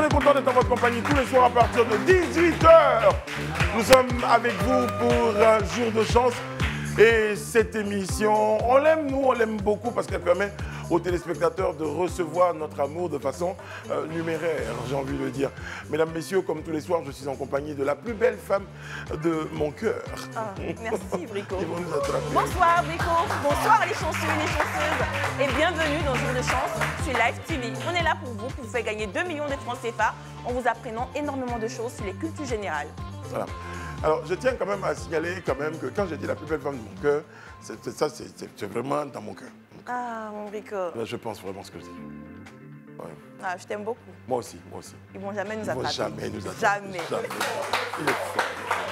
On est content d'être en votre compagnie tous les soirs à partir de 18h. Nous sommes avec vous pour un jour de chance. Et cette émission, on l'aime, nous, on l'aime beaucoup parce qu'elle permet aux téléspectateurs de recevoir notre amour de façon numéraire, j'ai envie de dire. Mesdames, messieurs, comme tous les soirs, je suis en compagnie de la plus belle femme de mon cœur. Ah, merci, Brico. Ils vont nous attraper. Bonsoir, Brico. Bonsoir, les chanceux et les chanceuses. Et bienvenue dans Jour de Chance sur Live TV. On est là pour vous faire gagner 2 millions de francs CFA en vous apprenant énormément de choses sur les cultures générales. Voilà. Alors, je tiens quand même à signaler quand même que quand j'ai dit la plus belle femme de mon cœur, c'est vraiment dans mon cœur. Ah, mon Brico. Je pense vraiment ce que je dis. Ouais. Ah, je t'aime beaucoup. Moi aussi, moi aussi. Ils vont jamais nous Ils vont attraper. jamais nous attraper. Jamais. Jamais. Il est fort.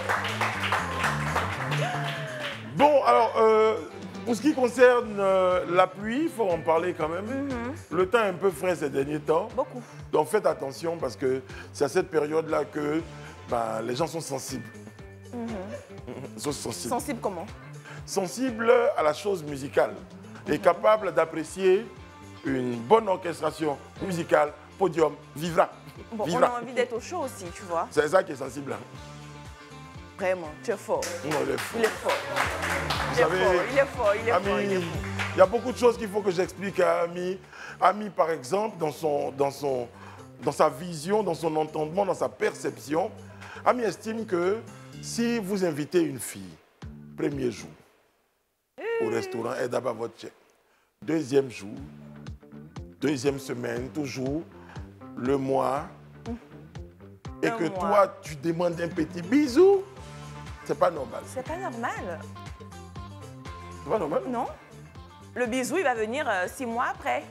Bon, alors, pour ce qui concerne la pluie, il faut en parler quand même. Le temps est un peu frais ces derniers temps. Beaucoup. Donc faites attention parce que c'est à cette période-là que les gens sont sensibles. Ils sont sensibles. Sensible comment? Sensible à la chose musicale et capable d'apprécier une bonne orchestration musicale, podium, vivra. Bon, vivra. on a envie d'être au chaud aussi, tu vois. C'est ça qui est sensible. Vraiment, tu es fort. Non, il est fort. Il est fort. Vous Il est savez, fort, il est fort, il est Ami, fort, il est fort. il y a beaucoup de choses qu'il faut que j'explique à Ami. Ami, par exemple, dans sa vision, dans son entendement, dans sa perception, Ami estime que si vous invitez une fille, premier jour, au restaurant, elle d'abord votre chèque. Deuxième jour, deuxième semaine, toujours, le mois, et que toi, tu demandes un petit bisou, c'est pas normal. C'est pas normal. C'est pas normal? Non. Le bisou, il va venir 6 mois après.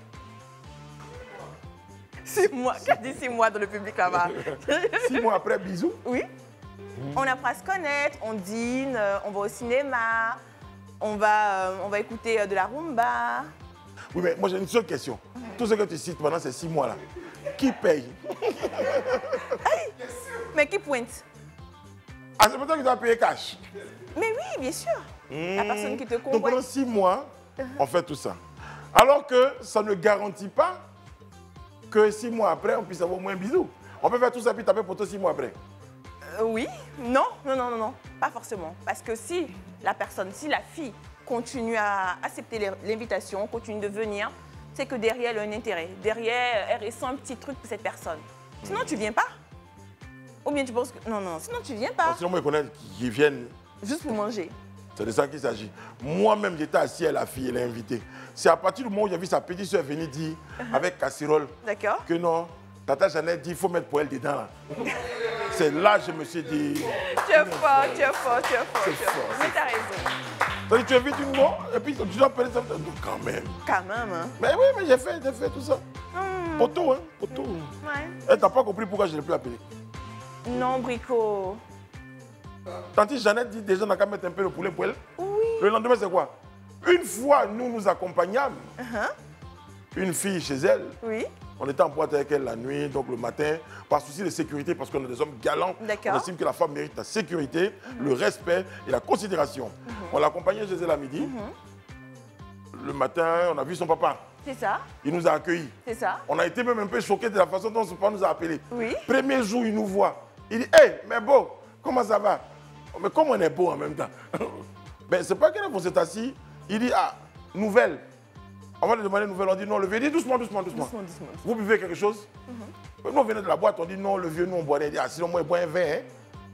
6 mois. Qui a dit 6 mois dans le public là-bas? 6 mois après, bisou? Oui. On apprend à se connaître, on dîne, on va au cinéma, on va écouter de la rumba. Oui, mais moi j'ai une seule question. Tout ce que tu cites pendant ces 6 mois-là, qui paye? Hey, mais qui pointe? Ah, c'est pour ça que tu dois payer cash. Mais oui, bien sûr. La personne qui te Donc convoite. pendant 6 mois, on fait tout ça. Alors que ça ne garantit pas que 6 mois après, on puisse avoir au moins un bisou. On peut faire tout ça puis taper pour toi 6 mois après. Oui, non, pas forcément. Parce que si la fille continue à accepter l'invitation, continue de venir, c'est que derrière, elle a un intérêt. Derrière, elle ressent un petit truc pour cette personne. Sinon, tu viens pas. Ou bien tu penses que... Non, sinon tu viens pas. Sinon, moi, je connais qui viennent. Juste pour manger. C'est de ça qu'il s'agit. Moi-même, j'étais assis à la fille, elle est invitée. C'est à partir du moment où j'ai vu sa petite soeur venir dire, avec casserole, que non, Tata Jeannette dit, il faut mettre poêle dedans. Là. C'est là que je me suis dit... Tu es fort. Mais t'as raison. Donc, tu invites une mot, et puis tu dois payer ça. Quand même. Quand même, hein. Mais oui, mais j'ai fait tout ça. Poteau, hein, poteau. Ouais. Elle t'a pas compris pourquoi je ne l'ai plus appelé. Non, Brico. Tante Jeannette dit déjà, on a qu'à mettre un peu le poulet pour elle. Oui. Le lendemain, c'est quoi? Une fois, nous accompagnâmes une fille chez elle. Oui. On était en boîte avec elle la nuit, donc le matin, par souci de sécurité, parce qu'on est des hommes galants. On estime que la femme mérite la sécurité, le respect et la considération. On l'accompagnait chez elle à midi. Le matin, on a vu son papa. C'est ça. Il nous a accueillis. C'est ça. On a été même un peu choqués de la façon dont son papa nous a appelés. Oui. Premier jour, il nous voit. Il dit, hé, mais beau, comment ça va? Mais comment on est beau en même temps? Ben, c'est pas qu'on s'est assis. Il dit, ah, nouvelle. Avant de demander une nouvelle, on dit non, le vieux. Il dit doucement. Vous buvez quelque chose? Nous, on venait de la boîte, on dit non, le vieux, nous, on boit. Il dit, ah, sinon, moi, je bois un vin. Hein?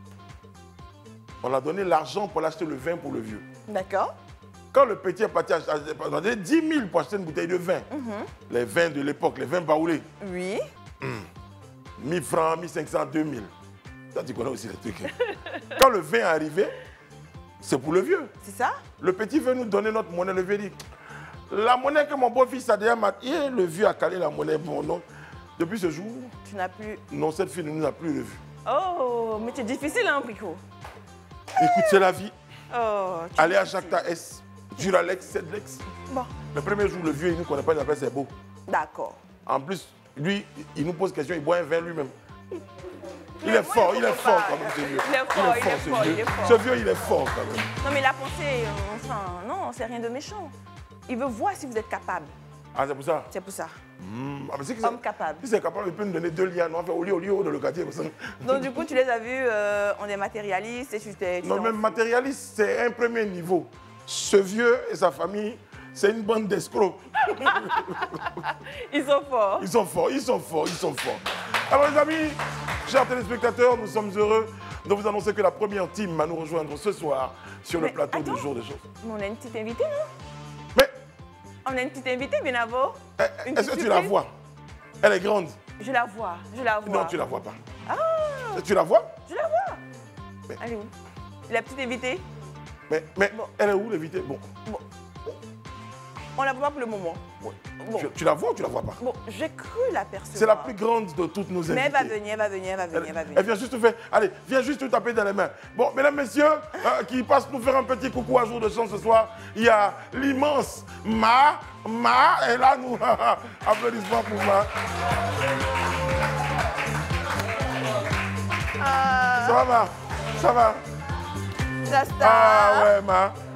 On a donné l'argent pour acheter le vin pour le vieux. D'accord. Quand le petit est parti acheter, on a donné 10 000 pour acheter une bouteille de vin. Les vins de l'époque, les vins baoulés. Oui. 1000 francs, 1500, 2000. Ça, tu connais aussi les trucs. Quand le vin est arrivé, c'est pour le vieux. C'est ça? Le petit veut nous donner notre monnaie. Le vieux dit, la monnaie que mon beau-fils a déjà maté, le vieux a calé la monnaie. Bon, non. Depuis ce jour, tu n'as plus... Non, cette fille ne nous a plus revus. Oh, mais c'est difficile, hein, Brico? Écoute, c'est la vie. Oh, allez à Jacta S, Duralex, Sedlex. Bon. Le premier jour, le vieux, il ne nous connaît pas, il appelle c'est beau. D'accord. En plus, lui, il nous pose question, il boit un vin lui-même. Il est fort quand même, ce vieux. Il est fort. Ce vieux, il est fort quand même. Non, mais la pensée, enfin, non, c'est rien de méchant. Il veut voir si vous êtes capable. Ah, c'est pour ça? C'est pour ça. Ah, mais c'est Homme capable. Si c'est capable, il peut nous donner 2 liens. On va faire au lieu de le quartier. Donc du coup, tu les as vus, on est matérialistes et tu t'es... Non, même matérialiste, c'est un premier niveau. Ce vieux et sa famille, c'est une bande d'escrocs. Ils sont forts. Ils sont forts, ils sont forts, ils sont forts. Alors les amis, chers téléspectateurs, nous sommes heureux de vous annoncer que la première team va nous rejoindre ce soir sur le plateau du Jour des Choses. On a une petite invitée, non? Mais, On a une petite invitée, Benavo. est-ce que tu la vois? Elle est grande. Je la vois, je la vois. Non, tu la vois pas. Ah, Tu la vois? je la vois. Mais- Elle est où? La petite invitée? Mais Bon. elle est où l'invitée? Bon, On la voit pas pour le moment. ouais. Bon. Tu la vois ou tu la vois pas? Bon, j'ai cru l'apercevoir. C'est la plus grande de toutes nos invitées. Mais elle va venir, elle va venir, elle va venir, elle va venir. Elle vient juste te faire. Allez, viens juste te taper dans les mains. Bon, mesdames, messieurs, qui passent nous faire un petit coucou à Jour de Chance ce soir, il y a l'immense Ma. Et là, nous, applaudissements pour Ma. Ça va, Ma? Ça va? La star. Ah ouais,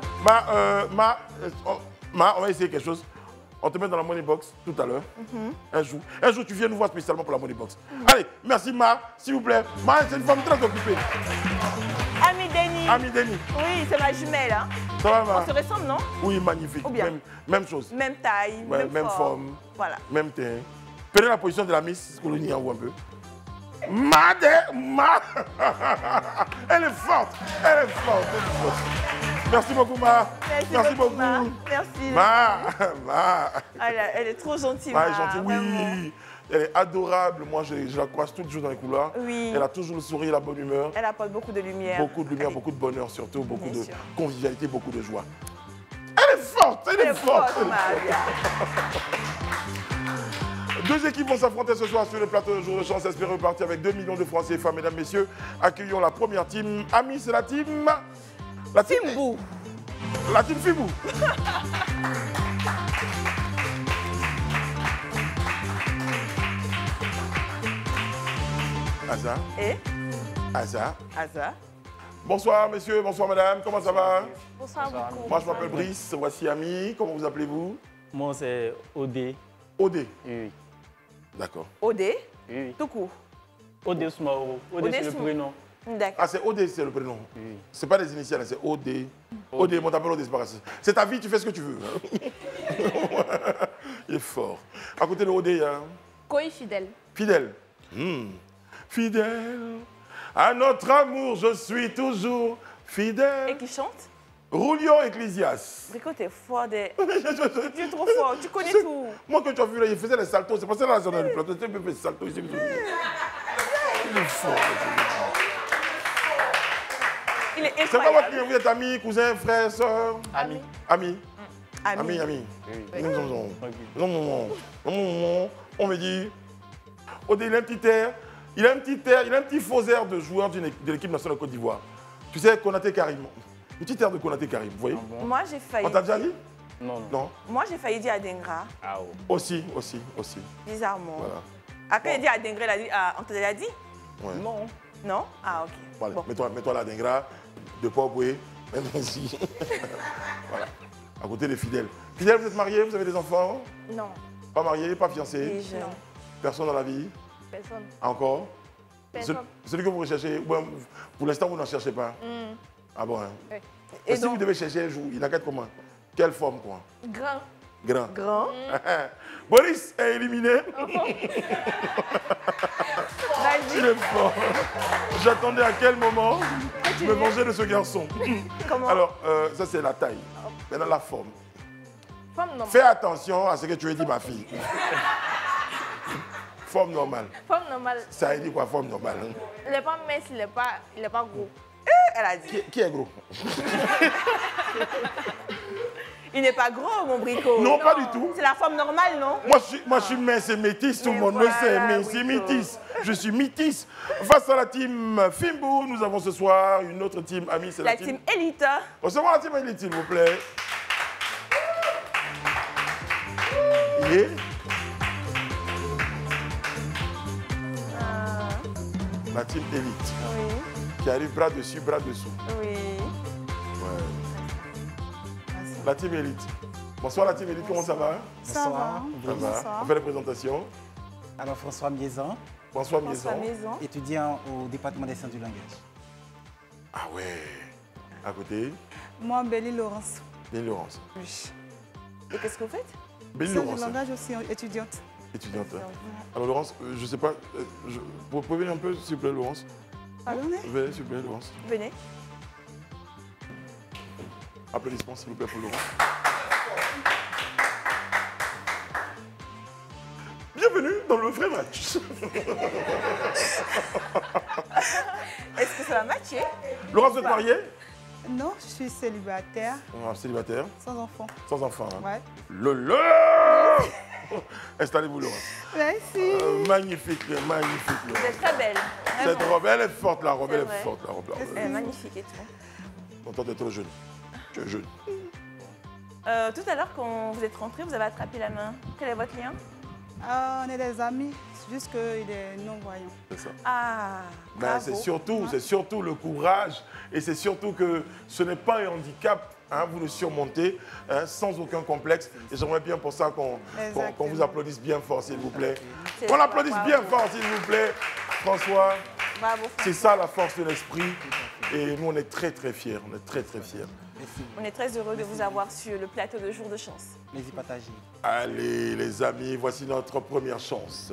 Ma, on va essayer quelque chose. On te met dans la money box tout à l'heure. Un jour, tu viens nous voir spécialement pour la money box. Allez, merci Ma, s'il vous plaît. Ma, c'est une femme très occupée. Ami Denis. Ami Denis. Oui, c'est ma jumelle. Hein. Ça va, Ma? On se ressemble, non? Oui, magnifique. Ou bien? Même chose. Même taille, Ouais, même même forme. Voilà. Même teint. Prenez la position de la Miss Colonie en haut un peu. Ma. Elle est forte. Elle est forte. Merci beaucoup, Ma. Merci beaucoup. Ma. Merci. Ma. Elle est trop gentille, Ma Ma. est gentille, oui. Vraiment. Elle est adorable. Moi, je la croise tous les jours dans les couloirs. Oui. Elle a toujours le sourire, la bonne humeur. Elle apporte beaucoup de lumière. Beaucoup de lumière, beaucoup de bonheur surtout, beaucoup Bien de sûr. convivialité, beaucoup de joie. Elle est forte, elle est forte. Ma. Deux équipes vont s'affronter ce soir sur le plateau de Jour de Chance. Espérer repartir avec 2 millions de francs CFA, mesdames, messieurs. Accueillons la première team. Ami, c'est la team... La team Fimbou. La team Fibou. Asa. Et Asa. Asa. Bonsoir, messieurs, bonsoir, madame. Comment ça va? Bonsoir beaucoup. Moi, je m'appelle Brice. Voici Ami. Comment vous appelez-vous? Moi, c'est Odé. Odé. Oui. D'accord. Odé. Oui. Tout court. Odé Soumaoro. Odé, c'est le Soumaro. prénom. D'accord. Ah, c'est Odé, c'est le prénom. Oui. C'est pas des initiales, c'est Odé. Odé, mon t'appelle Odé, c'est pas grave. C'est ta vie, tu fais ce que tu veux. Il est fort. À côté de Odé, il y a Koi fidèle. Fidèle. Fidèle. À notre amour, je suis toujours Et fidèle. qui chante? Roulio Ecclésias. Brico, t'es fort. Tu es trop fort. Tu connais tout. Moi, quand tu as vu, là, il faisait les saltos. C'est pour ça que là, dans le plateau, tu peux faire des saltos ici. Il est fort. Il est C'est pas votre incroyable. client, vous êtes amis, cousins, frères, sœurs? Ami. Amis. Ami. Ami. Oui. Non. On me dit, Odé, il a un petit air, il a un petit faux air de joueur de l'équipe nationale de Côte d'Ivoire. Tu sais, Konaté Karim. Un petit air de Konaté Karim, vous voyez? Moi, j'ai failli. On t'a déjà dit? Non. Non. Moi, j'ai failli dire Adengra. Ah, oh. Aussi. Bizarrement. Voilà. Ah, quand il dit Adengra, il a dit, on te l'a dit? Ouais. Non. Non? Ah, ok. Voilà. Bon. Mets-toi là, Dingra, de Port-Boué, même ici. Voilà. À côté des fidèles. Fidèles, vous êtes mariés, vous avez des enfants? Non, Pas mariés, pas fiancés? Et je- non, Personne dans la vie? personne. Encore? Personne. Celui que vous recherchez, bon, pour l'instant, vous n'en cherchez pas? Ah bon, hein? Oui. Et Si vous donc, devez chercher un jour, il a quelle comment? Quelle forme, quoi? Grand. Grand. grand. Boris est éliminé. Vas-y. Il est fort. J'attendais à quel moment me venger de ce garçon. Comment? Alors, ça c'est la taille. Maintenant la forme. Femme normale. Fais attention à ce que tu as dit, ma fille. Forme normale. Femme normale. Ça a dit quoi, forme normale? Hein? Il n'est pas mince, il n'est pas gros. Elle a dit. Qui est gros? Il n'est pas gros, mon Brico. Non, pas du tout. C'est la forme normale, non? Moi, je suis mince et métisse, tout le Mais monde le sait, voilà, mais c'est Brico. métisse. Je suis métisse. Face à la team Fimbou, nous avons ce soir une autre team amie, c'est La team élite. Recevons la team élite, s'il vous plaît. Yeah. La team élite, Oui, qui arrive bras dessus, bras dessous. oui. Ouais. La team élite. Bonsoir la team Élite, comment ça va? Ça va. Ça va. On fait les présentations. Alors François Miezan, François François Miezan. Maison. étudiant au département des sciences du langage. Ah ouais. À côté, Moi, Bélie Laurence. Bélie Laurence. Oui. Et qu'est-ce que vous faites? Bélie Sciences Laurence, du langage aussi, étudiante. étudiante. Alors Laurence, je ne sais pas, vous pouvez venir un peu s'il vous plaît Laurence? Pardonnez? Venez s'il vous plaît Laurence. Venez. Applaudissements s'il vous plaît pour Laurence. Bienvenue dans le vrai match. Est-ce que ça va matcher? Laurence, vous êtes mariée? Non, je suis célibataire, Célibataire, sans enfant. sans enfant. Hein. Ouais. Le Installez-vous Laurence. Merci. Magnifique, magnifique Vous Laurence. êtes très belle. Cette Vraiment. robe, elle est forte, la robe, C'est elle vrai. est forte, la robe. La robe. Elle est magnifique et tout. Longtemps, t'es trop jeune. Tu es jeune. Tout à l'heure, quand vous êtes rentré, vous avez attrapé la main. Quel est votre lien? On est des amis, c'est juste qu'il est non-voyant. C'est ça. Ah, Ben, bravo. c'est surtout le courage et c'est surtout que ce n'est pas un handicap, hein, vous le surmontez hein, sans aucun complexe. Et j'aimerais bien pour ça qu'on vous applaudisse bien fort, s'il vous plaît. C'est Qu'on vrai, applaudisse bravo. bien fort, s'il vous plaît. François, Bravo. c'est ça la force de l'esprit. Et nous, on est très, très fiers. On est très, très fiers. Merci. On est très heureux de vous avoir sur le plateau de Jour de Chance. Plaisir partagé. Allez, les amis, voici notre première chance.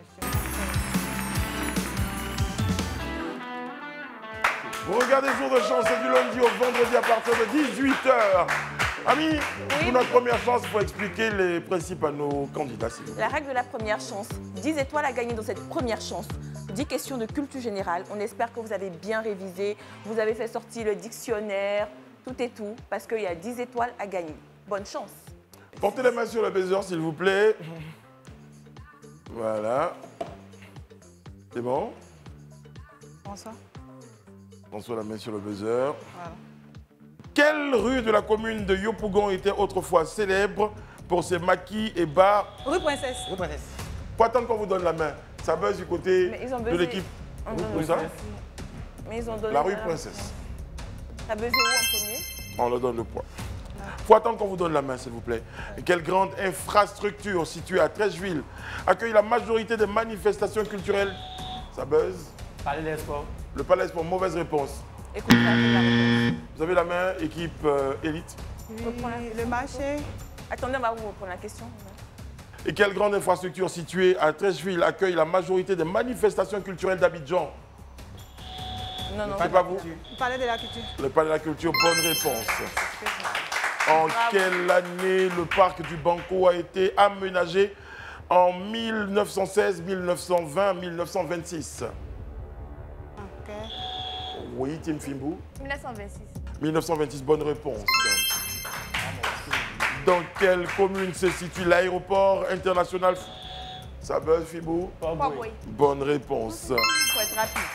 Vous regardez Jour de Chance, c'est du lundi au vendredi à partir de 18h. Amis, pour notre première chance, il faut expliquer les principes à nos candidats, s'il vous plaît. La règle de la première chance. 10 étoiles à gagner dans cette première chance. 10 questions de culture générale. On espère que vous avez bien révisé. Vous avez fait sortir le dictionnaire, tout et tout, parce qu'il y a 10 étoiles à gagner. Bonne chance. Portez les mains sur le buzzer, s'il vous plaît. Voilà. C'est bon? Bonsoir. François, la main sur le buzzer. Voilà. Quelle rue de la commune de Yopougon était autrefois célèbre pour ses maquis et bars? Rue Princesse. Vous princesse. Faut attendre qu'on vous donne la main. Ça buzz du côté Mais ils ont de buzzé. l'équipe. On donne Où le ça? point. Mais ils ont donné La rue Princesse. Ça buzzé où en premier? On leur donne le point. Faut attendre qu'on vous donne la main, s'il vous plaît. Et quelle grande infrastructure située à Trècheville accueille la majorité des manifestations culturelles? Ça buzz. Parlez des sports. Le Palais pour mauvaise réponse. Écoute, la réponse. Vous avez la main, équipe élite. Oui, le marché. Attendez, on va vous reprendre la question. Et quelle grande infrastructure située à Trècheville accueille la majorité des manifestations culturelles d'Abidjan? Non, non. C'est pas vous? Le palais de la culture. Le Palais de la Culture, bonne réponse. En quelle année le parc du Banco a été aménagé? En 1916, 1920, 1926. Ok. Oui, Tim Fimbu. 1926. 1926, bonne réponse. Dans quelle commune se situe l'aéroport international? Ça buzz, Fimbu? Pop-Boy. Bonne réponse. Il faut être rapide.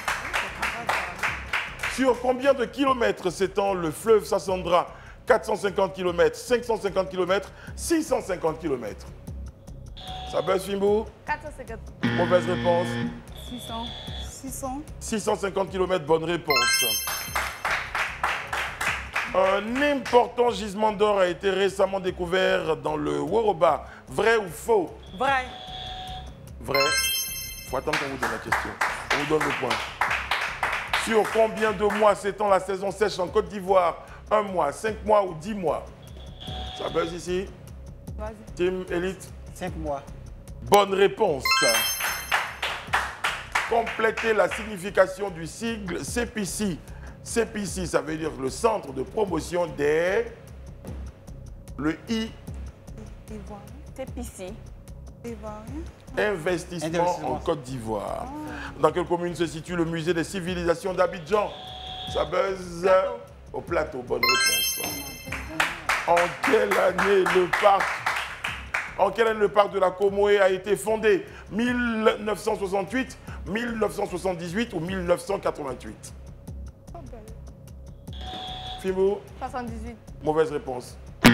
Sur combien de kilomètres s'étend le fleuve Sassandra? 450 km, 550 km, 650 km. Ça buzz, Fimbu? 450. Mauvaise réponse. 600. 600. 650 km, bonne réponse. Un important gisement d'or a été récemment découvert dans le Woroba. Vrai ou faux? Vrai. Vrai. Il faut attendre qu'on vous donne la question. On vous donne le point. Sur combien de mois s'étend la saison sèche en Côte d'Ivoire? 1 mois, 5 mois ou 10 mois? Ça buzz ici. Vas-y. Team Elite. 5 mois. Bonne réponse. Complétez la signification du sigle CPC. CPC, ça veut dire le Centre de promotion des... Le I, Ivoirien. C'est ici. Ivoirien. investissement en Côte d'Ivoire. Dans quelle commune se situe le musée des civilisations d'Abidjan? Ça buzz Plateau. au plateau. Bonne réponse. En quelle année le parc de la Comoé a été fondé? 1968, 1978 ou 1988? Fimbo, 78. mauvaise réponse.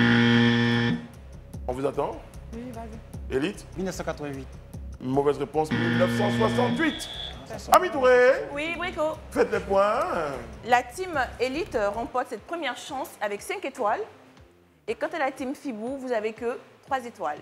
On vous attend? Oui, vas-y. Élite? 1988. Mauvaise réponse, 1968. Ami Touré, Oui, Brico. faites les points. La team Elite remporte cette première chance avec 5 étoiles. Et quant à la team Fibou, vous avez que 3 étoiles.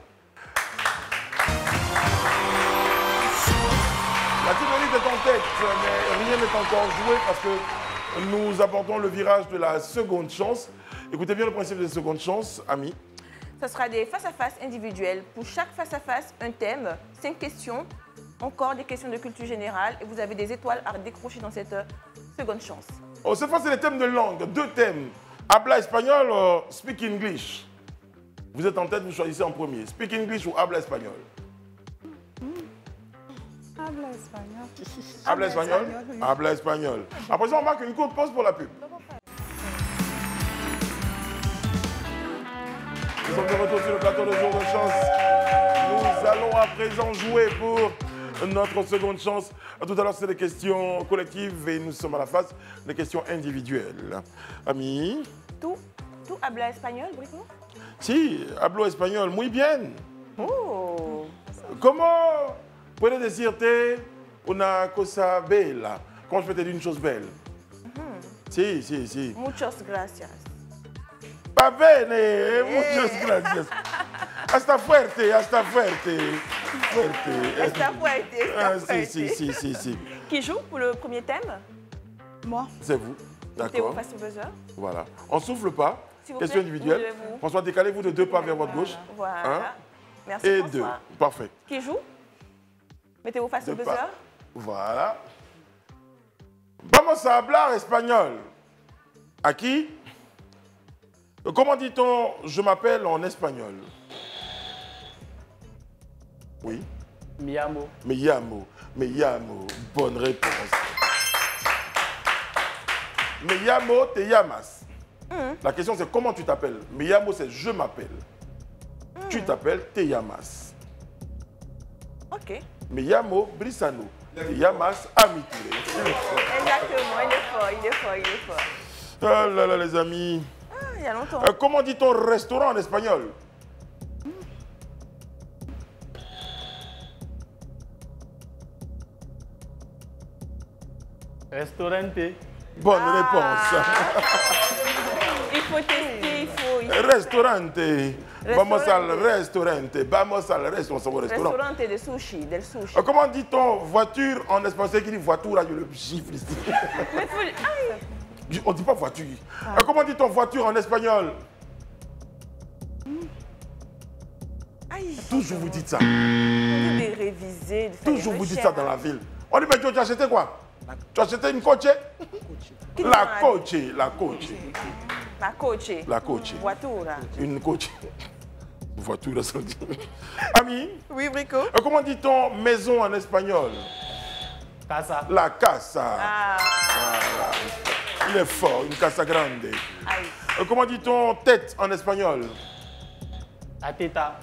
La team Elite est en tête, mais rien n'est encore joué parce que nous abordons le virage de la seconde chance. Écoutez bien le principe de la seconde chance, amis. Ce sera des face-à-face individuels. Pour chaque face-à-face, un thème, 5 questions, encore des questions de culture générale. Et vous avez des étoiles à décrocher dans cette seconde chance. Oh, cette fois, c'est les thèmes de langue. 2 thèmes. Habla espagnol ou speak English. Vous êtes en tête, vous choisissez en premier. Speak English ou habla espagnol. Habla espagnol. Habla espagnol. oui. Habla espagnol. Après ça, on marque une courte pause pour la pub. Nous sommes de retour sur le plateau de jour de chance. Nous allons à présent jouer pour notre seconde chance. Tout à l'heure, c'est des questions collectives et nous sommes à la phase des questions individuelles. Amis? Tout habla espagnol, Brico? Si, hablo espagnol muy bien. Oh! ¿Cómo puedes decirte una cosa bella? Comment je peux te dire une chose belle? Si. Muchas gracias. Va bene, muchas gracias. Hasta fuerte. Está fuerte, Ah, está fuerte. si. Qui joue pour le premier thème? Moi. C'est vous, Théo d'accord. face au buzzer. Voilà. On souffle pas. S'il vous Question plaît, individuelle. vous devez vous- François, décalez-vous de 2 pas vers votre gauche. Voilà. Un Merci et François. 2. Parfait. Qui joue? Mettez-vous face au 2 buzzer. pas. Voilà. Vamos a hablar espagnol. À qui? Comment dit-on je m'appelle en espagnol? Oui. Me llamo. Me llamo. Bonne réponse. Me llamo, te llamas. La question c'est comment tu t'appelles? Me llamo c'est je m'appelle. Tu t'appelles, te llamas. Ok. Me llamo Brissano. Te llamas Ami Touré. Exactement, il est fort. Oh là là les amis. Ah, il y a longtemps. Comment dit-on restaurant en espagnol? Restaurante. Bonne réponse. Il faut tester, il faut... Restaurante. Vamos al restaurante. Vamos al restaurant. Restaurante de sushi, del sushi. Comment dit-on voiture en espagnol? C'est qui dit voiture, là, je le chiffre ici. Mais faut... Aïe. On ne dit pas voiture. Comment dit-on voiture en espagnol? Aïe. Toujours vous dites ça. On dit de réviser, de faire des Toujours vous dites ça recherches. dans la ville. On dit, mais tu as acheté quoi? Tu as acheté une coche? Qui La demande? coche. La coche. La coche. La coche. Voitura. Une coche. Voiture, ça dit. Ami, Oui, Brico. comment dit-on maison en espagnol? Casa. La casa. Ah, Il est fort, une casa grande. aïe. Comment dit-on tête en espagnol? La teta.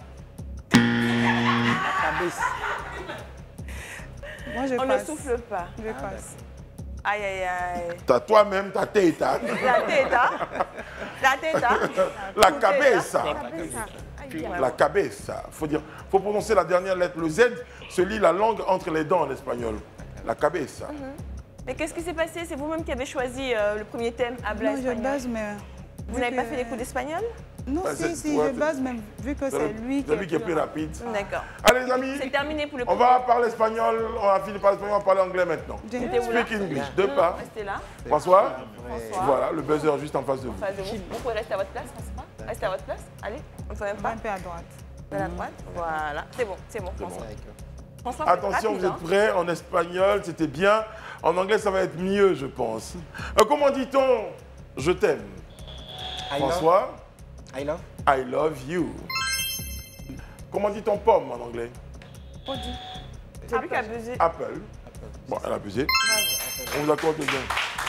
Moi, je On ne passe. souffle pas. Je passe. Aïe, aïe, aïe. T'as toi-même ta tête. Hein? La teta. La teta. La cabeza. Aïe. La cabeza. Faut prononcer la dernière lettre. Le Z se lit la langue entre les dents en espagnol. La cabeza. Mais qu'est-ce qui s'est passé? C'est vous-même qui avez choisi le premier thème, habla Non, je espagnol. base, mais... Vous n'avez pas fait des cours d'espagnol? Non, Bah, si, ouais, je base, mais vu que c'est lui C'est lui qui est plus rapide. D'accord. Allez les amis, C'est terminé pour le on va parler espagnol. On va finir par l'espagnol, on va parler anglais maintenant. Mettez-vous là. Speak English. 2 pas. Restez là. François, François. voilà, le buzzer juste en face de vous. Face de vous. Vous pouvez rester à votre place, François. Restez à votre place. Allez, on ne fait même pas. Un peu à droite. De la droite. Voilà. C'est bon, François. François, faut être Attention, rapide, vous êtes prêts? En espagnol, c'était bien. En anglais, ça va être mieux, je pense. Comment dit-on je t'aime? François, I love. I love you. Comment dit-on pomme en anglais? Audi. C'est lui qui a buzzé. Apple. Bon, elle a abusé. On vous accorde bien.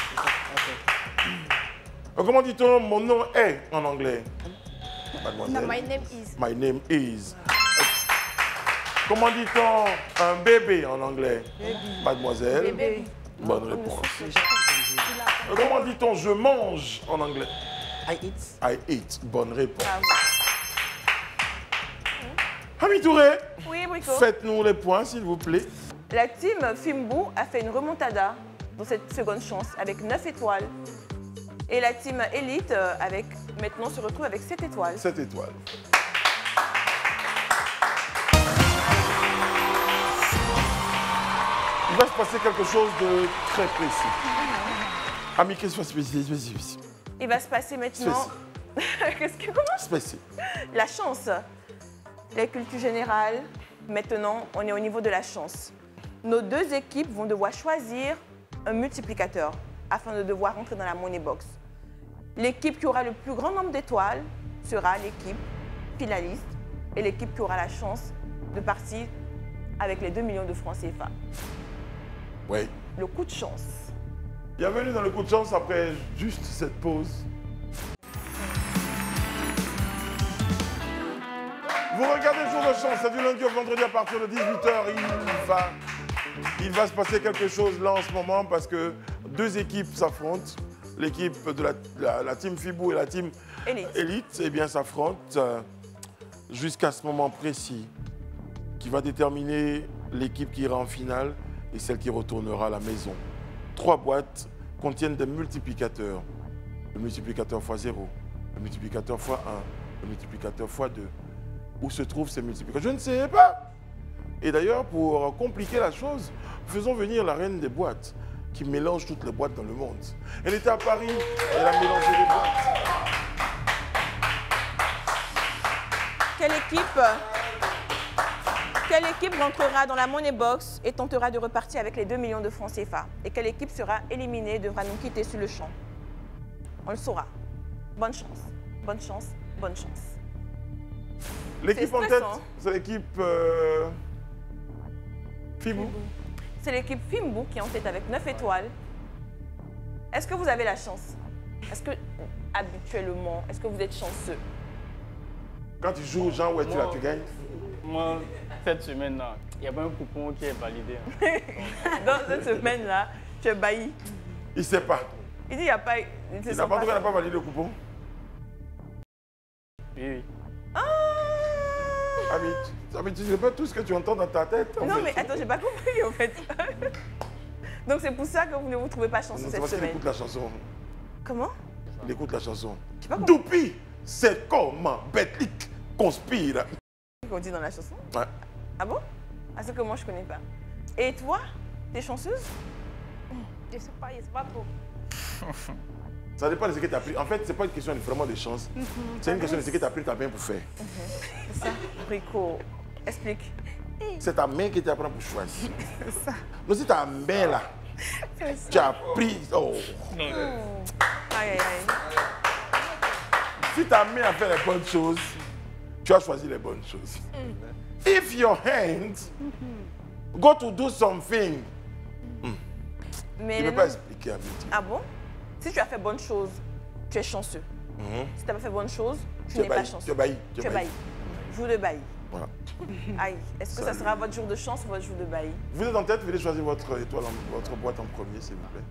Comment dit-on mon nom est en anglais? Mademoiselle. My name is. My name is. Comment dit-on un bébé en anglais? Mademoiselle. Baby. Bonne réponse. Comment dit-on je mange en anglais? I eat. I eat. Bonne réponse. Bravo. Ami Touré, Oui, Brico. faites-nous les points, s'il vous plaît. La team Fimbu a fait une remontada dans cette seconde chance avec 9 étoiles. Et la team élite, maintenant, se retrouve avec 7 étoiles. 7 étoiles. Il va se passer quelque chose de très précis. Ami, question spécifique. Il va se passer maintenant... Comment? Spécifique. La chance. Les cultures générales. Maintenant, on est au niveau de la chance. Nos deux équipes vont devoir choisir un multiplicateur afin de devoir rentrer dans la money box. L'équipe qui aura le plus grand nombre d'étoiles sera l'équipe finaliste et l'équipe qui aura la chance de partir avec les 2 millions de francs CFA. Oui. Le coup de chance. Bienvenue dans le coup de chance après juste cette pause. Vous regardez Jour de chance, c'est du lundi au vendredi à partir de 18h. Il va se passer quelque chose là en ce moment parce que deux équipes s'affrontent. L'équipe de la team Fibou et la team Elite eh bien, s'affrontent jusqu'à ce moment précis qui va déterminer l'équipe qui ira en finale et celle qui retournera à la maison. 3 boîtes contiennent des multiplicateurs. Le multiplicateur x0, le multiplicateur x1, le multiplicateur x2. Où se trouvent ces multiplicateurs? Je ne sais pas. Et d'ailleurs, pour compliquer la chose, faisons venir la reine des boîtes qui mélange toutes les boîtes dans le monde. Elle était à Paris, elle a mélangé les boîtes. Quelle équipe rentrera dans la money box et tentera de repartir avec les 2 millions de francs CFA? Et quelle équipe sera éliminée et devra nous quitter sur le champ? On le saura. Bonne chance, bonne chance, bonne chance. L'équipe en tête, c'est l'équipe Fibou. C'est l'équipe Fimbu qui est en tête avec 9 étoiles. Est-ce que vous avez la chance? Est-ce que, habituellement, est-ce que vous êtes chanceux? Quand tu joues, Jean, où es-tu là, tu gagnes? Moi, cette semaine-là, il n'y a pas un coupon qui est validé. Dans cette semaine-là, tu es bailli. Il ne sait pas. Il dit il n'y a pas... Il n'a pas validé le coupon? Oui, oui. Ami, tu répètes tout ce que tu entends dans ta tête. Non, mais attends, j'ai pas compris en fait. Donc c'est pour ça que vous ne vous trouvez pas chanceux cette semaine. Il écoute la chanson. Comment? Il écoute la chanson. Pas compris. Doupi, c'est comment Betlik conspire. Qu'on dit dans la chanson? Ouais. Ah bon? Ah, c'est que moi je connais pas. Et toi, t'es chanceuse? Je sais pas trop. Ça dépend de ce que tu as pris. En fait, c'est pas une question vraiment de chance. C'est une question de ce que tu as pris ta main pour faire. C'est ça. Rico, explique. C'est ta main qui t'apprend pour choisir. C'est ça. Non, si ta main là, tu as pris. Oh. Aïe, aïe, aïe. Si ta main a fait les bonnes choses, tu as choisi les bonnes choses. If your hand go to do something, Mais tu ne peux pas expliquer à Midi. Ah bon? Si tu as fait bonne chose, tu es chanceux. Si tu n'as pas fait bonne chose, tu n'es pas chanceux. Tu es bailli. Tu es bailli. Jour de bailli. Voilà. Aïe, est-ce que ça sera votre jour de chance ou votre jour de bailli? Vous êtes en tête, venez choisir votre étoile, votre boîte en premier, s'il vous plaît.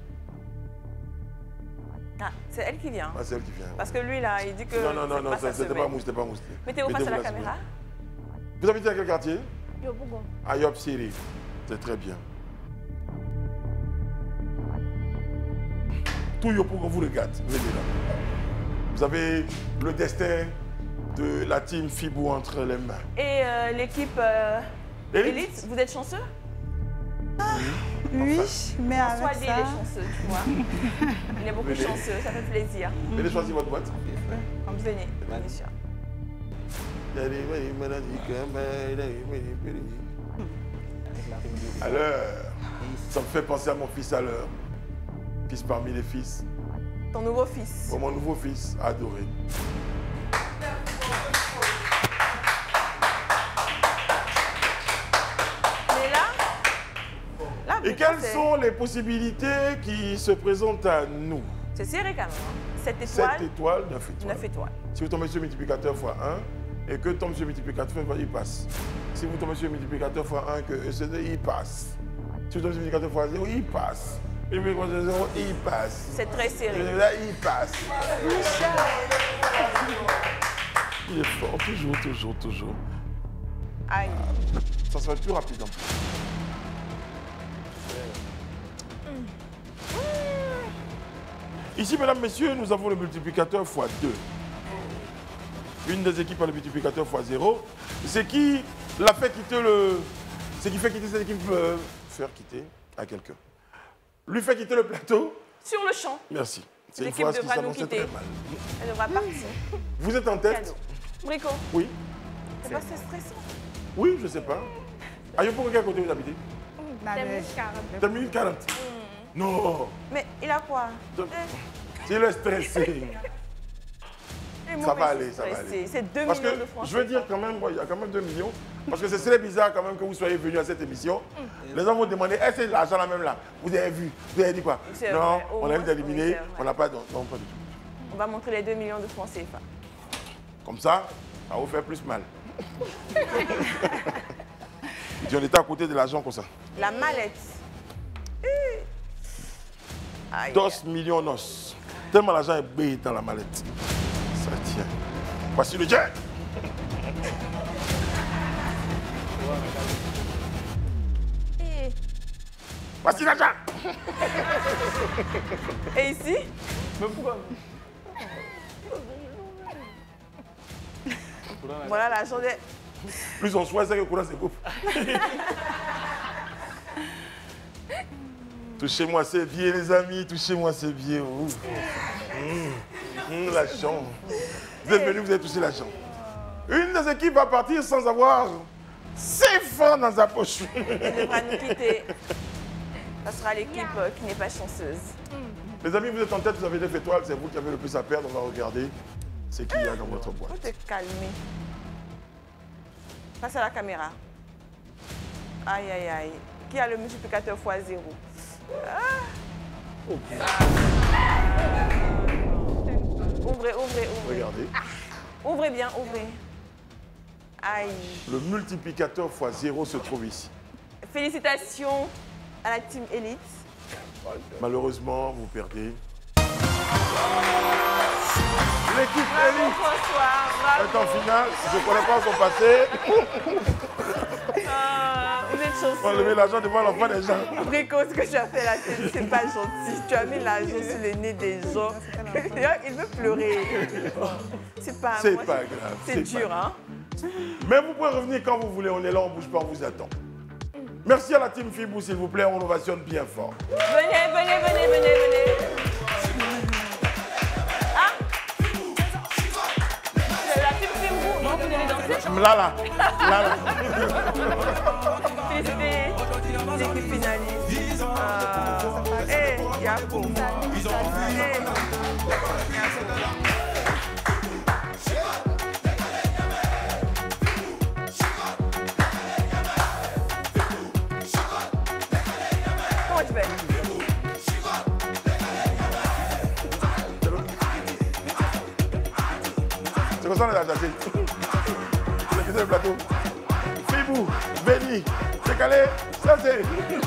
Ah, c'est elle qui vient. Ah, c'est elle qui vient. Parce que lui, là, il dit que. Non, c'était pas mousse, c'était pas mousse. Mettez-vous face à la caméra. Vous habitez dans quel quartier? Yopougon. À Yop City. C'est très bien. Tout Yopougon vous regarde. Venez là. Vous avez le destin de la team Fibou entre les mains. Et l'équipe Elite, vous êtes chanceux? Oui, mais avec François D, il ça... est chanceux, tu vois. Il est beaucoup chanceux, ça fait plaisir. Venez choisir votre boîte. Venez, bien sûr. Alors, ça me fait penser à mon fils à l'heure. Fils parmi les fils. Ton nouveau fils. Oh, mon nouveau fils adoré. Mais là et quelles sont les possibilités qui se présentent à nous? C'est serré quand même. 7 étoiles. 7 étoiles, 9 étoiles. 9 étoiles. Si vous tombez sur le multiplicateur x1 et que tombe sur le multiplicateur, il passe. Si vous tombez sur le multiplicateur x1, que il passe. Si vous tombez sur le multiplicateur x0, il passe. Et le multiplicateur 0, il passe. C'est très serré. Là, il passe. Il est fort, toujours. Aïe. Ça sera plus rapide en plus. Ici, mesdames, messieurs, nous avons le multiplicateur x2. Une des équipes a le multiplicateur x0. C'est qui l'a fait quitter le... C'est qui fait quitter cette équipe faire quitter à quelqu'un. Lui fait quitter le plateau. Sur le champ. Merci. C'est une L'équipe phrase qui devra nous s'annonçait quitter. très mal. Elle devra partir. Vous êtes en tête? Cadeau. Brico, Oui. c'est pas stressant. Oui, je sais pas. Ayo, pour quel côté vous habitez? T'as minutes 40. Non. Mais il a quoi? S'il est stressé. Ça va aller, ça va stressé. aller. C'est 2 Parce millions que de francs. je veux dire quand même, il y a quand même 2 millions. Parce que ce serait bizarre quand même que vous soyez venu à cette émission. Les gens vont demander, est-ce que c'est l'argent là même là? Vous avez vu? Vous avez dit quoi? C'est Non, vrai, au on a moins, vu d'éliminer, oui, c'est vrai. on n'a pas de... Non, pas du tout. On va montrer les 2 millions de francs CFA. Comme ça va vous faire plus mal. Si on était à côté de l'argent comme ça. La mallette. Aïe. Dos millions nos. Tellement l'argent est béni dans la mallette. Ça tient. Voici le jet. Voici l'argent. Et ici? Mais pourquoi? Voilà l'argent des... Plus on choisit que le courant se coupe. Touchez-moi ces billets, les amis. Touchez-moi ces billets. L'argent. Vous êtes venus, vous avez touché l'argent. Une des équipes va partir sans avoir 5 francs dans sa poche. Elle devra nous quitter. Ça sera l'équipe qui n'est pas chanceuse. Les amis, vous êtes en tête, vous avez 9 étoiles. C'est vous qui avez le plus à perdre. On va regarder ce qu'il y a dans votre boîte. Faut te calmer. Face à la caméra. Aïe, aïe, aïe. Qui a le multiplicateur x0? Ouvrez, ouvrez, ouvrez. Regardez. Ouvrez bien, ouvrez. Aïe. Le multiplicateur x0 se trouve ici. Félicitations à la team Elite. Malheureusement, vous perdez. L'équipe Bravo Elite François, est en bravo. finale. Je ne connais pas son passé. Vous êtes On va lever chanceux. l'argent devant l'enfant des gens. Brico, ce que tu as fait là, c'est pas gentil. Tu as mis l'argent sur le nez des gens. Il veut pleurer. C'est pas C'est moi, pas grave. C'est dur, pas grave. hein? Mais vous pouvez revenir quand vous voulez. On est là, on ne bouge pas, on vous attend. Merci à la team Fibou, s'il vous plaît. On ovationne bien fort. Venez, venez, venez, venez, venez. Ah? C'est la team Fimbou. Non, vous allez danser? Là. Félicitez l'équipe finaliste. Yapo. Comment tu fais? C'est comme ça qu'on a attaqué. On a quitté le plateau. Fibou, Béni, c'est calé, ça c'est.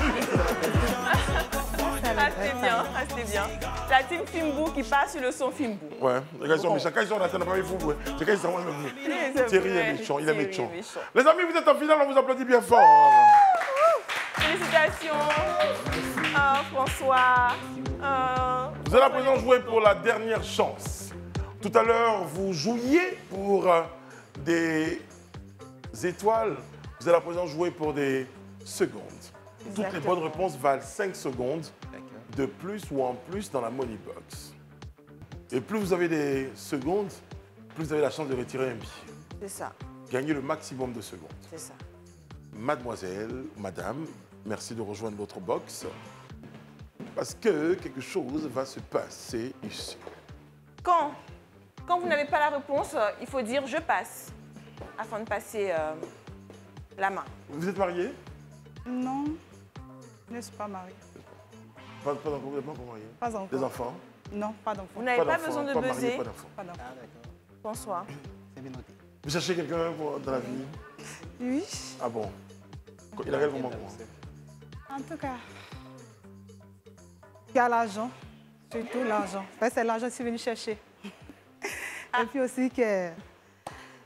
Ah, c'est bien, ah, c'est bien. La team Fimbou qui part sur le son Fimbou. Ouais, les gars ils sont méchants. Quand ils sont rentrés, on n'a pas vu fou. Ouais. C'est quand ils sont même. Thierry est méchant, il est méchant. Les amis, vous êtes en finale, on vous applaudit bien fort. Félicitations, François. Vous allez à présent jouer pour la dernière chance. Tout à l'heure, vous jouiez pour des étoiles. Vous allez à présent jouer pour des secondes. Toutes les Exactement. bonnes réponses valent 5 secondes de plus ou en plus dans la Money Box. Et plus vous avez des secondes, plus vous avez la chance de retirer un billet. C'est ça, Gagnez le maximum de secondes. c'est ça. Mademoiselle, madame, merci de rejoindre votre box. Parce que quelque chose va se passer ici. Quand vous n'avez pas la réponse, il faut dire « je passe » afin de passer la main. Vous êtes marié? Non, je ne suis pas mariée. Pas encore, vous n'êtes pas encore marié? Pas encore. Des enfants? Non, pas d'enfant. Vous n'avez pas d'enfants, besoin de pas marié, buzzer. pas d'enfants. Pas d'enfant. Ah, d'accord. Bonsoir. C'est bien noté. Vous cherchez quelqu'un dans la vie? Oui, Ah bon? Il a quel moment? en tout cas, il y a l'argent, surtout l'argent. En fait, c'est l'argent que je suis venue chercher. Et puis aussi que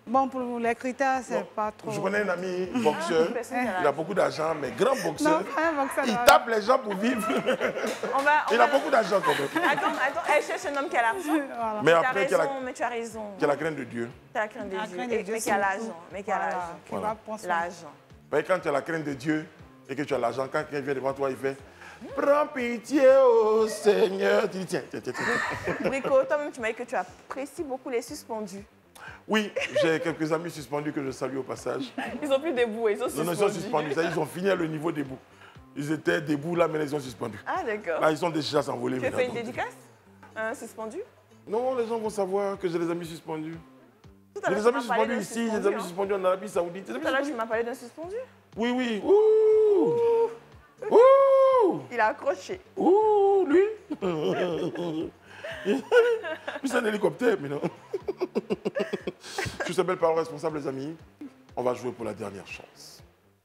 Bon, pour les critères, c'est pas trop. Je connais un ami boxeur, il a beaucoup d'argent, mais grand boxeur. Non, pas un boxeur. Il tape les gens pour vivre. Il a beaucoup d'argent quand même. Attends, elle cherche un homme qui a l'argent. Voilà. Mais Tu as après, raison, mais tu as raison. qui a la crainte de Dieu. Tu as la crainte de La Dieu. crainte de Dieu, Mais qui a c'est l'argent. tout. Mais qui a Voilà, l'argent. qui va prendre soin. L'argent. Mais quand tu as la crainte de Dieu et que tu as l'argent, quand quelqu'un vient devant toi, il fait prends pitié au Seigneur. Tu dis tiens. Rico, toi-même, tu m'as dit que tu apprécies beaucoup les suspendus. Oui, j'ai quelques amis suspendus que je salue au passage. Ils sont plus debout, ils sont Non, suspendus. ils sont suspendus. Ça, ils ont fini à le niveau debout. Ils étaient debout là, mais ils sont suspendus. Ah, d'accord. Là, ils sont déjà s'envoler. Tu as fait une dédicace suspendu? Non, les gens vont savoir que j'ai des amis suspendus. Tout à J'ai l'heure, des tu amis m'as parlé suspendus d'un ici, j'ai des suspendu, amis hein. suspendus en Arabie Saoudite. Tout à l'heure, tu m'as parlé d'un suspendu? Oui, oui. Ouh. Ouh. Il a accroché. Ouh, lui. Lui, c'est un hélicoptère, mais non. Sur ces belles paroles responsables, les amis, on va jouer pour la dernière chance.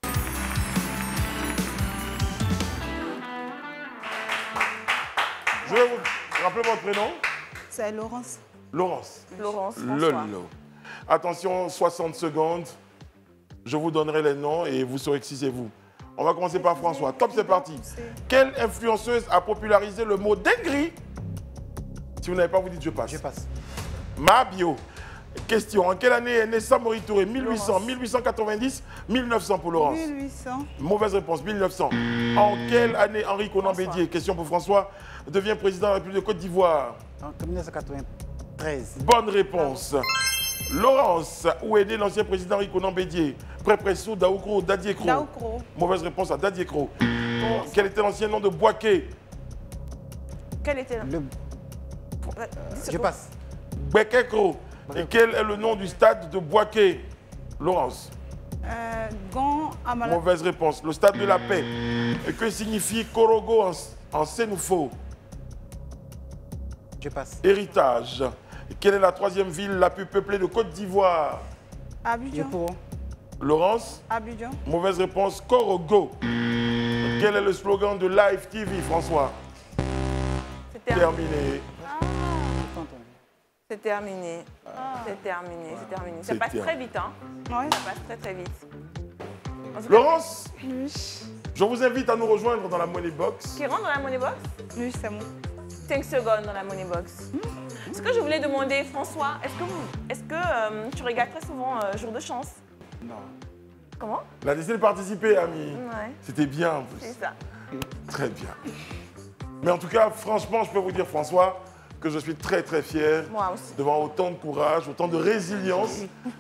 Je vais vous rappeler votre prénom. C'est Laurence. Laurence. Laurence François. Lolo. Attention, 60 secondes. Je vous donnerai les noms et vous saurez qui c'est vous. On va commencer par François. Top, c'est parti. Quelle influenceuse a popularisé le mot dinguerie? Si vous n'avez pas, vous dites je passe. Je passe. Mabio. Question. En quelle année est né Samori Touré? 1800, 1890, 1900 pour Laurence. 1800. Mauvaise réponse, 1900. En quelle année Henri Konan Bédié, question pour François, devient président de la République de Côte d'Ivoire? En 1993. Bonne réponse. Laurence, où est né l'ancien président Henri Konan Bédié? Prépresso, Daoukro, Dadiekro. Daoukro. Mauvaise réponse à Dadiekro. Quel était l'ancien nom de Boaké? Quel était le... Je passe. Bekekro. Et quel est le nom du stade de Boaké? Laurence. Gon Amala. Mauvaise réponse. Le stade de la paix. Et que signifie Korogo en Sénoufo? Je passe. Héritage. Et quelle est la troisième ville la plus peuplée de Côte d'Ivoire? Abidjan. Laurence. Abidjan. Mauvaise réponse. Korogo. Quel est le slogan de Live TV, François? C'est Terminé. C'est terminé. C'est terminé. C'est terminé. Ça passe très vite, hein? Oui. Ça passe très très vite. En tout cas, Laurence, je vous invite à nous rejoindre dans la Money Box. qui rentre dans la money box? Oui, c'est moi. 5 secondes dans la money box. Ce que je voulais demander, François, est-ce que tu regardes très souvent Jour de chance? Non. Comment? Il a décidé de participer, ami. Ouais, C'était bien en plus. c'est ça. Très bien. Mais en tout cas, franchement, je peux vous dire, François, que je suis très très fier Moi aussi. devant autant de courage, autant de résilience.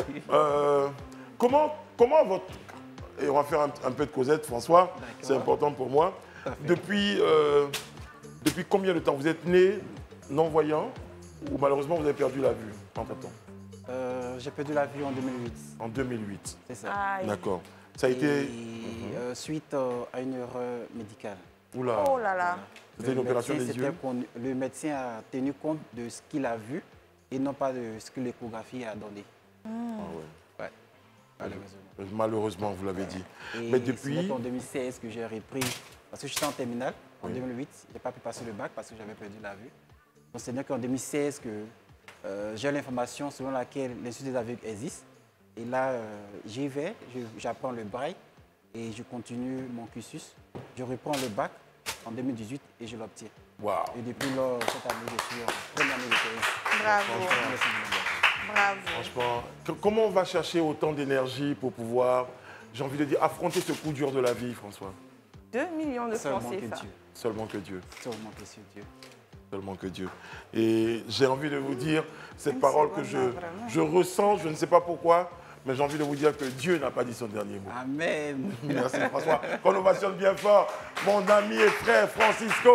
Comment votre... Et on va faire un peu de causette, François, c'est important pour moi. Depuis combien de temps vous êtes né non-voyant ou malheureusement vous avez perdu la vue entre-temps? J'ai perdu la vue en 2008. En 2008. C'est ça. Aïe. D'accord. Ça a été... Suite à une erreur médicale. Oula, Oh là là. c'était une opération des yeux. Le médecin a tenu compte de ce qu'il a vu et non pas de ce que l'échographie a donné. Ah ouais. Ouais. Malheureusement. Malheureusement, vous l'avez dit. Et Mais depuis... c'est en 2016 que j'ai repris, parce que j'étais en terminale, en 2008, je n'ai pas pu passer le bac parce que j'avais perdu la vue. Donc c'est bien qu'en 2016 que j'ai l'information selon laquelle l'Institut des aveugles existe. Et là, j'y vais, j'apprends le braille et je continue mon cursus. Je reprends le bac en 2018 et je l'obtiens. Waouh. Et depuis lors, cette année, je suis en première année de thèse. Bravo. Merci beaucoup. Bravo. Franchement, comment on va chercher autant d'énergie pour pouvoir, j'ai envie de dire, affronter ce coup dur de la vie, François? 2 millions de francs Seulement que CFA. Dieu. Seulement que Dieu. Seulement que c'est Dieu. Seulement que Dieu. Et j'ai envie de vous dire cette Une parole que seconde, là, vraiment. je ressens, je ne sais pas pourquoi, mais j'ai envie de vous dire que Dieu n'a pas dit son dernier mot. Amen. Merci François. Qu'on ovationne bien fort mon ami et frère Francisco.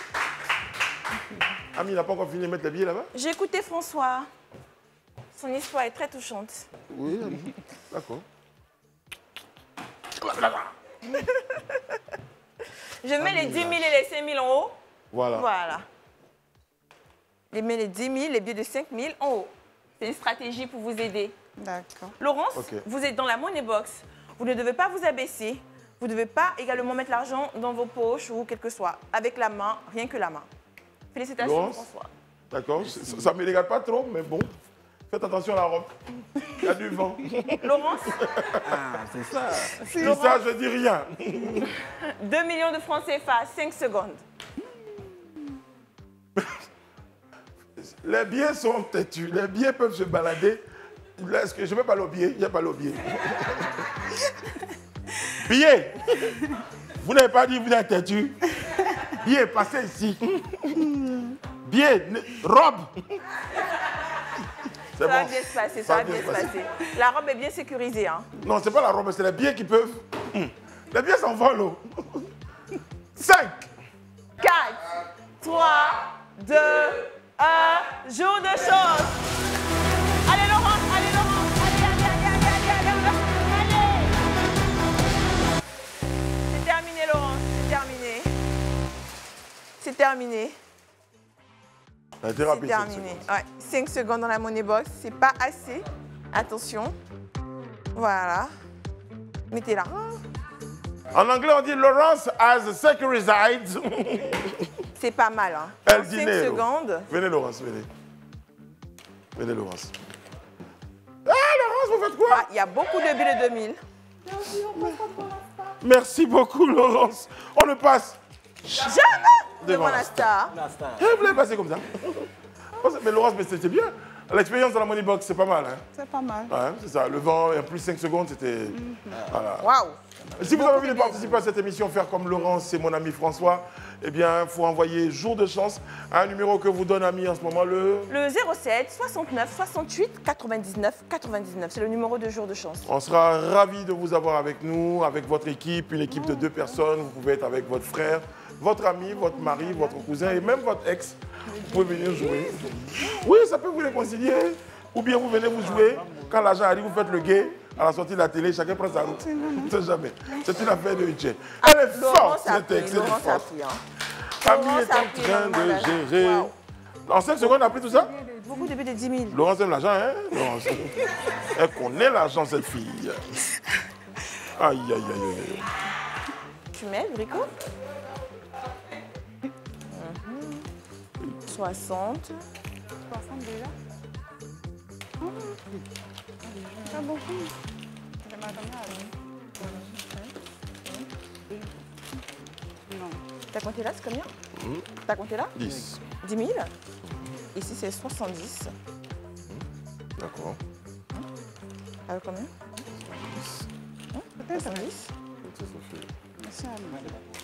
Ami, il n'a pas encore fini de mettre les billets là-bas? J'ai écouté François. Son histoire est très touchante. Oui, d'accord. Je mets les 10 000 et les 5 000 en haut. Voilà. Voilà. Je mets les 10 000, les billets de 5 000 en haut. C'est une stratégie pour vous aider. D'accord. Laurence, Ok. vous êtes dans la money box. Vous ne devez pas vous abaisser. Vous ne devez pas également mettre l'argent dans vos poches ou quel que soit. Avec la main, rien que la main. Félicitations, Laurence, François. d'accord. Ça ne me regarde pas trop, mais bon. Faites attention à la robe. Il y a du vent. Laurence, Ah, c'est ça. Si ça, je dis rien. 2 millions de francs CFA, 5 secondes. Les billets sont têtus. Les billets peuvent se balader. Est-ce que je ne vais pas le billet? Il n'y a pas le billet. Billet. Vous n'avez pas dit que vous êtes têtu. Billet, passez ici. Billet, robe. Ça va bien se passer, ça va bien se passer. La robe est bien sécurisée. Hein. Non, ce n'est pas la robe, c'est les billets qui peuvent. Les billets s'envolent. 5, 4, 3, 2, 1, jour de chance. Allez Laurence, allez Laurence, allez. C'est terminé Laurence, c'est terminé. C'est terminé. la thérapie, C'est terminé. 5 secondes dans la money box, c'est pas assez. Attention. Voilà. Mettez-la. En anglais, on dit Laurence has securized. C'est pas mal. Hein. Elle Dans dit 5 Nero. secondes. Venez, Laurence, venez. Venez, Laurence. Ah, Laurence, vous faites quoi? Ah, il y a beaucoup de billets de 2000. Merci beaucoup, Laurence. On le passe. Jamais Devant devant la la star. La star. Vous l'avez passé comme ça. Mais Laurence, mais c'était bien. L'expérience dans la money box, c'est pas mal. Hein? C'est pas mal. Ouais, c'est ça. Le vent, et en plus 5 secondes, c'était... Voilà. Waouh. Si vous avez envie de participer à cette émission, faire comme Laurence et mon ami François, eh bien, il faut envoyer jour de chance à un numéro que vous donne Ami en ce moment, le... Le 07 69 68 99 99. C'est le numéro de jour de chance. On sera ravis de vous avoir avec nous, avec votre équipe, une équipe de 2 personnes. Vous pouvez être avec votre frère, votre ami, votre mari, votre cousin et même votre ex. Vous pouvez venir jouer. Oui, ça peut vous réconcilier. Ou bien vous venez vous jouer. Quand l'argent arrive, vous faites le gay. À la sortie de la télé, chacun prend sa route. On ne sait jamais. C'est une affaire de budget. Elle est forte, cette ex. Elle est forte. Ami Laurence est a en pris train de énormément gérer. d'argent. En 5 secondes, on a pris tout ça? Beaucoup de billets de 10 000. Laurence aime l'argent, hein? Laurence. Elle connaît l'argent, cette fille. Aïe, aïe, aïe, aïe. Tu mets, Brico 60. 60 déjà. Pas beaucoup. Je m'attendais à non. T'as compté là, c'est combien T'as compté là 10. 10 000. Ici, c'est 70. D'accord. Avec combien 70. Merci à nous.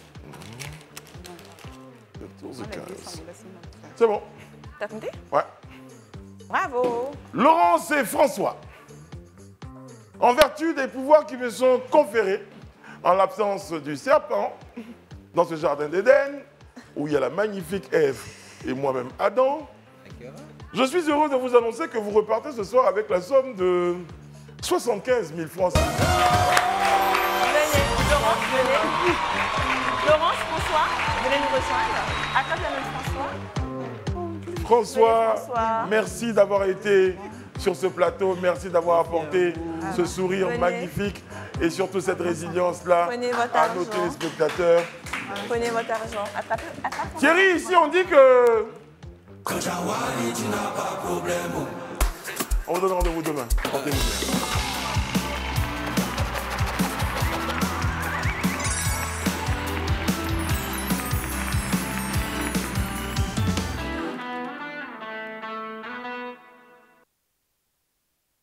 14 et 15. Laisse-moi. C'est bon. T'as compté Ouais. Bravo. Laurence et François, en vertu des pouvoirs qui me sont conférés en l'absence du serpent dans ce jardin d'Éden, où il y a la magnifique Ève et moi-même Adam, je suis heureux de vous annoncer que vous repartez ce soir avec la somme de 75 000 francs. Venez, Laurence, venez. Laurence, François, venez nous rejoindre. À quoi la même François François, Venez, François. merci d'avoir été sur ce plateau, merci d'avoir apporté ce sourire Venez. magnifique et surtout cette résilience-là Prenez votre à nos argent. téléspectateurs. Prenez votre argent. Attrape. Thierry, ici on dit que... On vous donne rendez-vous demain. Portez-vous bien.